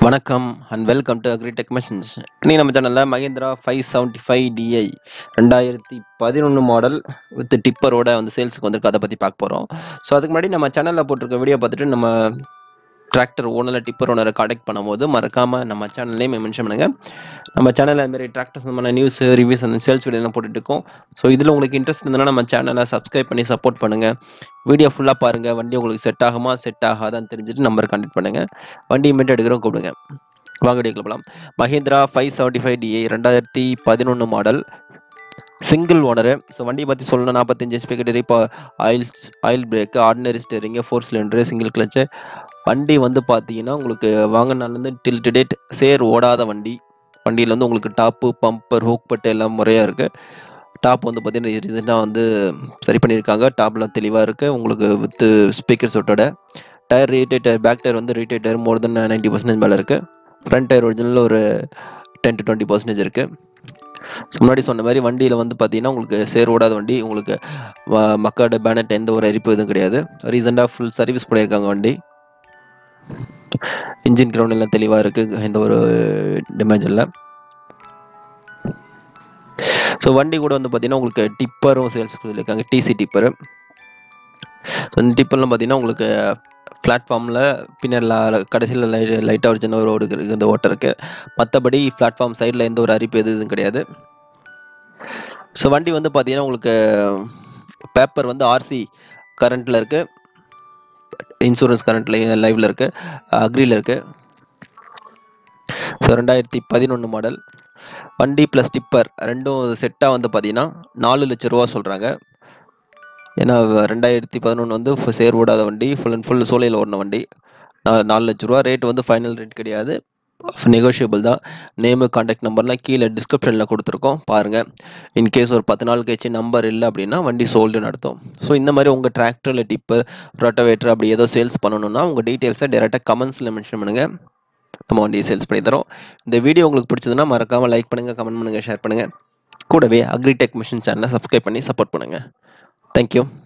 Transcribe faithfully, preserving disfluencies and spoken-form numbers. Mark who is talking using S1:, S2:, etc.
S1: வணக்கம் and welcome to agritech machines. இன்னைக்கு நம்ம சேனலில் Mahindra five seventy five DI ரெண்டாயிரத்தி பதினொன்று மாடல் வித் டிப்பரோட வந்து சேல்ஸுக்கு வந்துருக்கு. அதை பற்றி பார்க்க போகிறோம். ஸோ அதுக்கு முன்னாடி நம்ம சேனலில் போட்டிருக்க வீடியோ பார்த்துட்டு நம்ம டிராக்டர் ஓனரில் டிப்பர் ஓனரை கான்டாக்ட் பண்ணும்போது மறக்காமல் நம்ம சேனல்லையும் மென்ஷன் பண்ணுங்கள். நம்ம சேனலில் அதுமாரி டிராக்டர் சம்பந்தமான நியூஸ் ரிவ்யூஸ் அந்த சேல்ஸ் வீடியோலாம் போட்டுட்டு இருக்கோம். ஸோ இதில் உங்களுக்கு இன்ட்ரெஸ்ட் இருந்ததுன்னா நம்ம சேனலை சப்ஸ்கிரைப் பண்ணி சப்போர்ட் பண்ணுங்கள். வீடியோ ஃபுல்லாக பாருங்கள். வண்டி உங்களுக்கு செட் ஆகுமா செட் ஆகாதான்னு தெரிஞ்சுட்டு நம்பர் கான்டாக்ட் பண்ணுங்கள். வண்டி இமீடியட் எடுக்கிறோம் கூப்பிடுங்க. வாங்க வீடியோ போகலாம். Mahindra five seventy five DI ரெண்டாயிரத்தி பதினொன்று மாடல், சிங்கிள் ஓனரு. ஸோ வண்டியை பற்றி சொல்லணும், நாற்பத்தஞ்சு ஸ்பீக்கர், இப்போ oil oil brake, ordinary steering, four cylinder, single clutch. வண்டி வந்து பார்த்தீங்கன்னா உங்களுக்கு வாங்கினாலேருந்து டில் டு டேட் சேர் ஓடாத வண்டி. வண்டியில் வந்து உங்களுக்கு டாப்பு, பம்பர், ஹூக் பட்டு எல்லாம் முறையாக இருக்குது. டாப் வந்து பார்த்தீங்கன்னா ரீசெண்டாக வந்து சரி பண்ணியிருக்காங்க. டாப்லாம் தெளிவாக இருக்குது உங்களுக்கு வித் ஸ்பீக்கர் சொட்டோட. Tyre retread tyre, back tyre வந்து retread tyre more then ninety percentage மேலே இருக்குது. ஃப்ரண்ட் டயர் ஒரிஜினல் ஒரு டென் டு டுவெண்ட்டி பர்சன்டேஜ் இருக்குது. ஸோ முன்னாடி சொன்ன மாதிரி வண்டியில் வந்து பார்த்தீங்கன்னா உங்களுக்கு சேர் ஓடாத வண்டி. உங்களுக்கு மக்களோட பேனட் எந்த ஒரு அரிப்பு எதுவும் கிடையாது. ரீசெண்டாக ஃபுல் சர்வீஸ் பண்ணியிருக்காங்க வண்டி. இன்ஜின் கிரவுண்ட் எல்லாம் தெளிவாக இருக்குது, எந்த ஒரு டேமேஜ் இல்லை. ஸோ வண்டி கூட வந்து பார்த்தீங்கன்னா உங்களுக்கு டிப்பரும் சேல்ஸ் சொல்லியிருக்காங்க, டிசி டிப்பரு. ஸோ இந்த டிப்பர்லாம் பார்த்தீங்கன்னா உங்களுக்கு பிளாட்ஃபார்மில் பின்னாடி கடைசியில் லை லைட்டாக ஒரு சின்ன ஒரு ரோடு இருக்குது, இந்த ஓட்டை இருக்குது. மற்றபடி பிளாட்ஃபார்ம் சைடில் எந்த ஒரு அரிப்பு எது இதுவும் கிடையாது. ஸோ வண்டி வந்து பார்த்தீங்கன்னா உங்களுக்கு பேப்பர் வந்து ஆர்சி கரண்ட்டில் இருக்குது, இன்சூரன்ஸ் கரண்ட்ல லைவில் இருக்குது, அக்ரியில் இருக்குது. ஸோ ரெண்டாயிரத்தி பதினொன்று மாடல் வண்டி ப்ளஸ் டிப்பர் ரெண்டும் செட்டாக வந்து பார்த்தீங்கன்னா நாலு லட்ச ரூபா சொல்கிறாங்க. ஏன்னா ரெண்டாயிரத்தி பதினொன்று வந்து சேர் ஓடாத வண்டி, ஃபுல் அண்ட் ஃபுல் சோலையில் ஓடின வண்டி. நாலு நாலு லட்ச ரூபா ரேட் வந்து ஃபைனல் ரேட் கிடையாது, நெகோஷியபிள் தான். நேமு கான்டாக்ட் நம்பர்லாம் கீழே டிஸ்கிரிப்ஷனில் கொடுத்துருக்கோம் பாருங்கள். இன்கேஸ் ஒரு பத்து நாள் கழிச்சு நம்பர் இல்லை அப்படின்னா வண்டி சோல்டுன்னு அர்த்தம். ஸோ இந்த மாதிரி உங்கள் டிராக்டரில் டிப்பர், ரொட்டவேட்டர் அப்படி ஏதோ சேல்ஸ் பண்ணணும்னா உங்கள் டீட்டெயில்ஸை டேரெக்டாக கமெண்ட்ஸில் மென்ஷன் பண்ணுங்கள், நம்ம வண்டியை சேல்ஸ் பண்ணி தரோம். இந்த வீடியோ உங்களுக்கு பிடிச்சதுன்னா மறக்காமல் லைக் பண்ணுங்கள், கமெண்ட் பண்ணுங்கள், ஷேர் பண்ணுங்கள். கூடவே அக்ரிடெக் மிஷின் சேனலை சப்ஸ்கிரைப் பண்ணி சப்போர்ட் பண்ணுங்கள். தேங்க்யூ.